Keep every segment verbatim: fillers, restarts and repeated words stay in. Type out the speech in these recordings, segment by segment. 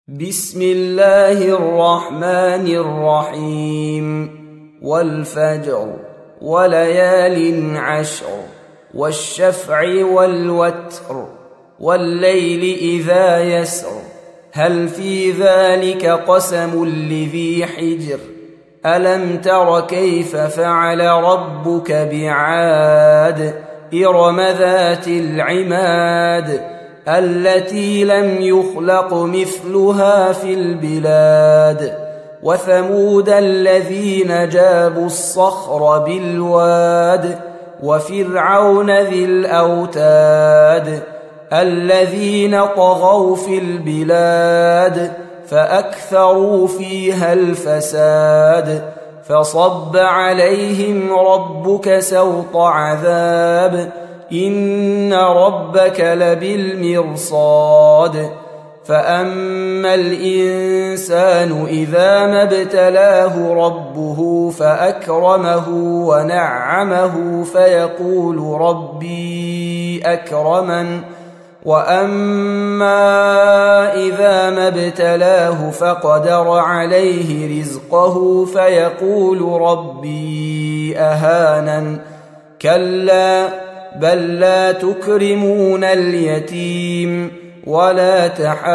بسم الله الرحمن الرحيم والفجر وليال عشر والشفع والوتر والليل إذا يسر هل في ذلك قسم لذي حجر ألم تر كيف فعل ربك بعاد إرم ذات العماد التي لم يخلق مثلها في البلاد وثمود الذين جابوا الصخر بالواد وفرعون ذي الأوتاد الذين طغوا في البلاد فأكثروا فيها الفساد فصب عليهم ربك سوط عذاب إن ربك لبالمرصاد فأما الإنسان إذا ما ابتلاه ربه فأكرمه ونعمه فيقول ربي أكرمن وأما إذا ما ابتلاه فقدر عليه رزقه فيقول ربي أهانن كلا بل لا تكرمون اليتيم ولا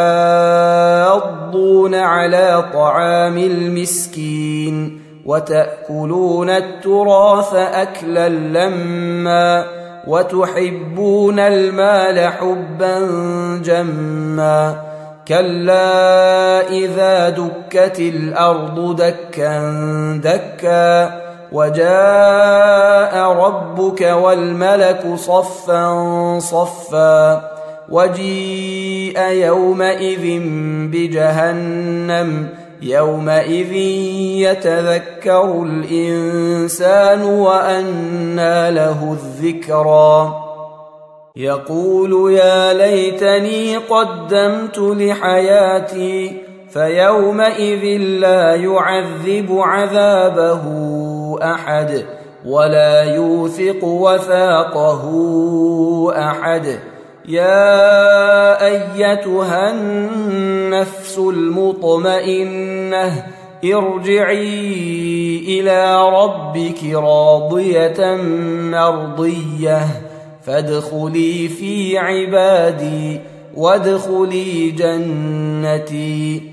تحاضون على طعام المسكين وتأكلون التراث أكلا لما وتحبون المال حبا جما كلا إذا دكت الأرض دكا دكا وجاء ربك والملك صفا صفا وجيء يومئذ بجهنم يومئذ يتذكر الإنسان وأنى له الذكرى يقول يا ليتني قدمت لحياتي فيومئذ لا يعذب عذابه أحد ولا يوثق وثاقه أحد يا أيتها النفس المطمئنة ارجعي إلى ربك راضية مرضية فادخلي في عبادي وادخلي جنتي